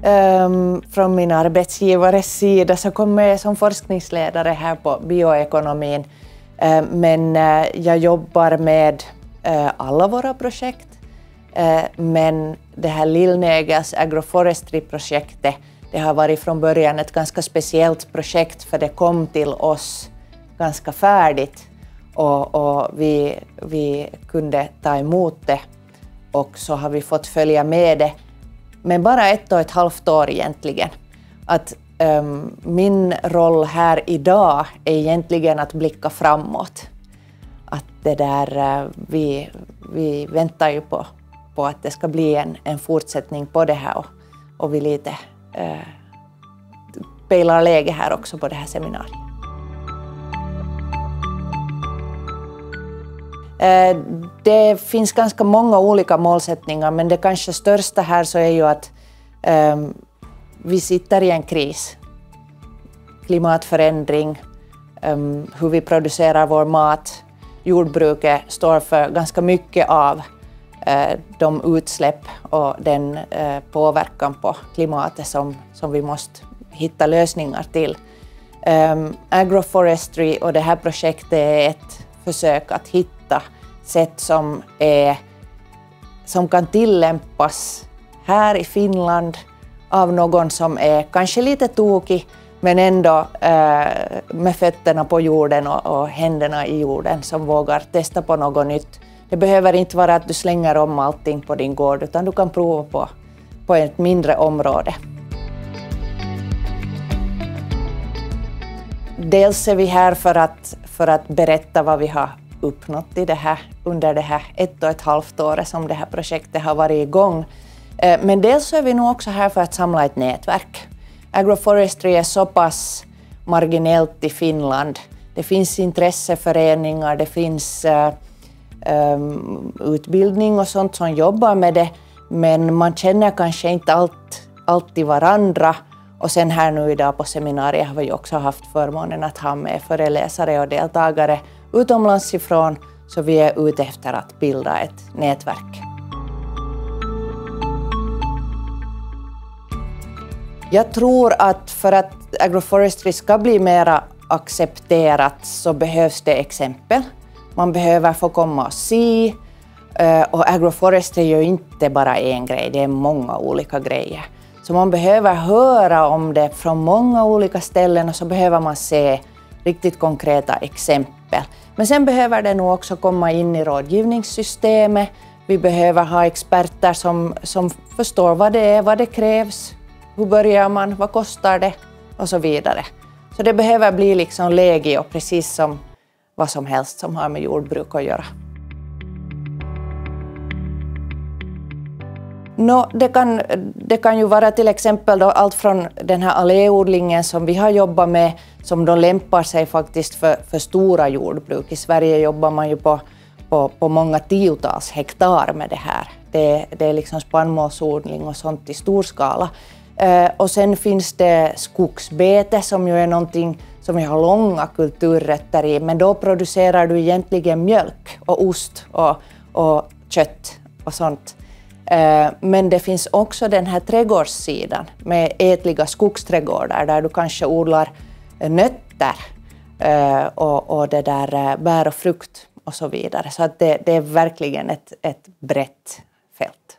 från min arbetsgivares sida så kommer jag som forskningsledare här på bioekonomin. Men jag jobbar med alla våra projekt. Men det här Lill-Nägels Agroforestry Projektet, det har varit från början ett ganska speciellt projekt för det kom till oss ganska färdigt och vi kunde ta emot det och så har vi fått följa med det. Men bara 1,5 år egentligen. Att min roll här idag är egentligen att blicka framåt. Att det där, vi väntar ju på att det ska bli en fortsättning på det här och vi lite pejlar läge här också på det här seminariet. Det finns ganska många olika målsättningar men det kanske största här så är ju att vi sitter i en kris. Klimatförändring, hur vi producerar vår mat. Jordbruket står för ganska mycket av de utsläpp och den påverkan på klimatet som vi måste hitta lösningar till. Agroforestry och det här projektet är ett försök att hitta sätt som kan tillämpas här i Finland av någon som är kanske lite tokig men ändå med fötterna på jorden och händerna i jorden som vågar testa på något nytt. Det behöver inte vara att du slänger om allting på din gård utan du kan prova på ett mindre område. Dels är vi här för att berätta vad vi har uppnått i det här, under det här 1,5 året som det här projektet har varit igång. Men dels är vi nog också här för att samla ett nätverk. Agroforestry är så pass marginellt i Finland. Det finns intresseföreningar, det finns utbildning och sånt som jobbar med det. Men man känner kanske inte alltid varandra. Och sen här nu idag på seminariet har vi också haft förmånen att ha med föreläsare och deltagare utomlands ifrån. Så vi är ute efter att bilda ett nätverk. Jag tror att för att agroforestry ska bli mer accepterat så behövs det exempel. Man behöver få komma och se. Och agroforestry är ju inte bara en grej, det är många olika grejer. Så man behöver höra om det från många olika ställen och så behöver man se riktigt konkreta exempel. Men sen behöver det nog också komma in i rådgivningssystemet. Vi behöver ha experter som förstår vad det är, vad det krävs, hur börjar man, vad kostar det och så vidare. Så det behöver bli liksom legio precis som vad som helst som har med jordbruk att göra. Det kan ju vara till exempel då allt från den här alléodlingen som vi har jobbat med som då lämpar sig faktiskt för stora jordbruk. I Sverige jobbar man ju på många tiotals hektar med det här. Det är liksom spannmålsodling och sånt i stor skala. Och sen finns det skogsbete som ju är någonting som vi har långa kulturrötter i. Men då producerar du egentligen mjölk och ost och kött och sånt. Men det finns också den här trädgårdssidan med ätliga skogsträdgårdar där du kanske odlar nötter och det där bär och frukt och så vidare. Så att det är verkligen ett brett fält.